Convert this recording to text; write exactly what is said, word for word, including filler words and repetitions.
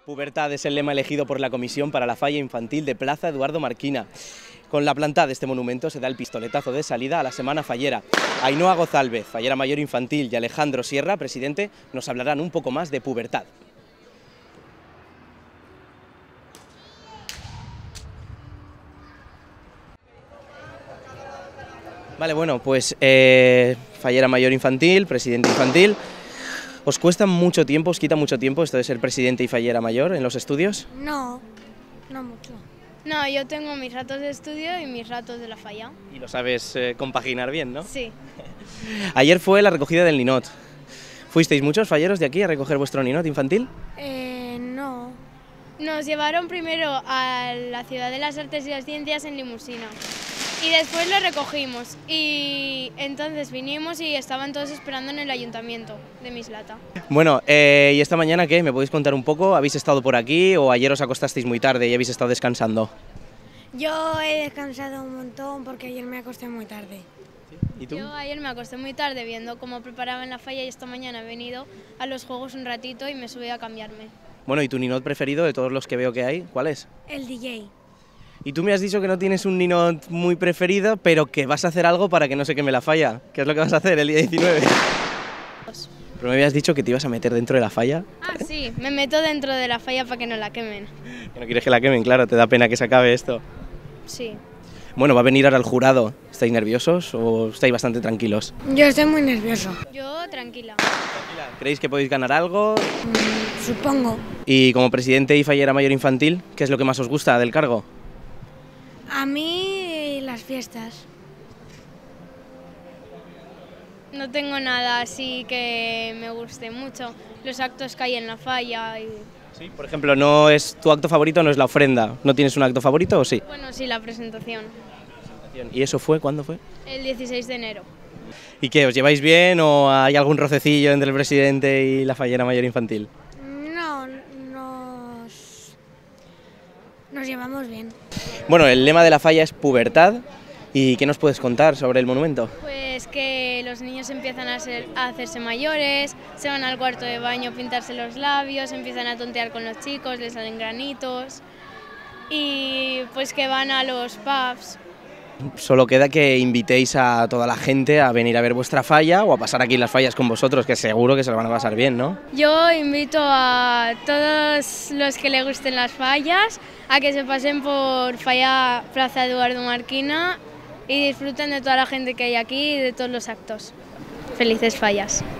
Pubertad es el lema elegido por la Comisión para la Falla Infantil de Plaza Eduardo Marquina. Con la planta de este monumento se da el pistoletazo de salida a la Semana Fallera. Ainhoa Gozálvez, fallera mayor infantil, y Alejandro Sierra, presidente, nos hablarán un poco más de pubertad. Vale, bueno, pues eh, fallera mayor infantil, presidente infantil. ¿Os cuesta mucho tiempo, os quita mucho tiempo esto de ser presidente y fallera mayor en los estudios? No, no mucho. No, yo tengo mis ratos de estudio y mis ratos de la falla. Y lo sabes eh, compaginar bien, ¿no? Sí. Ayer fue la recogida del ninot. ¿Fuisteis muchos falleros de aquí a recoger vuestro ninot infantil? Eh, no. Nos llevaron primero a la Ciudad de las Artes y las Ciencias en limusina y después lo recogimos y entonces vinimos y estaban todos esperando en el ayuntamiento de Mislata. Bueno, eh, ¿y esta mañana qué? ¿Me podéis contar un poco? ¿Habéis estado por aquí o ayer os acostasteis muy tarde y habéis estado descansando? Yo he descansado un montón porque ayer me acosté muy tarde. ¿Y tú? Yo ayer me acosté muy tarde viendo cómo preparaban la falla y esta mañana he venido a los juegos un ratito y me subí a cambiarme. Bueno, ¿y tu ninot preferido de todos los que veo que hay? ¿Cuál es? El D J. Y tú me has dicho que no tienes un ninot muy preferido, pero que vas a hacer algo para que no se queme la falla. ¿Qué es lo que vas a hacer el día diecinueve? Pero me habías dicho que te ibas a meter dentro de la falla. Ah, sí, me meto dentro de la falla para que no la quemen. Que no quieres que la quemen, claro, te da pena que se acabe esto. Sí. Bueno, va a venir ahora el jurado. ¿Estáis nerviosos o estáis bastante tranquilos? Yo estoy muy nervioso. Yo tranquila. ¿Creéis que podéis ganar algo? Mm, supongo. Y como presidente y fallera mayor infantil, ¿qué es lo que más os gusta del cargo? A mí las fiestas. No tengo nada así que me guste mucho. Los actos que hay en la falla y... Sí, por ejemplo, no es tu acto favorito, no es la ofrenda. ¿No tienes un acto favorito o sí? Bueno, sí, la presentación. ¿Y eso fue? ¿Cuándo fue? El dieciséis de enero. ¿Y qué? ¿Os lleváis bien o hay algún rocecillo entre el presidente y la fallera mayor infantil? No, nos, nos llevamos bien. Bueno, el lema de la falla es pubertad. ¿Y qué nos puedes contar sobre el monumento? Pues que los niños empiezan a, ser, a hacerse mayores, se van al cuarto de baño a pintarse los labios, empiezan a tontear con los chicos, les salen granitos y pues que van a los pubs. Solo queda que invitéis a toda la gente a venir a ver vuestra falla o a pasar aquí las fallas con vosotros, que seguro que se lo van a pasar bien, ¿no? Yo invito a todos los que les gusten las fallas a que se pasen por Falla Plaza Eduardo Marquina y disfruten de toda la gente que hay aquí y de todos los actos. Felices fallas.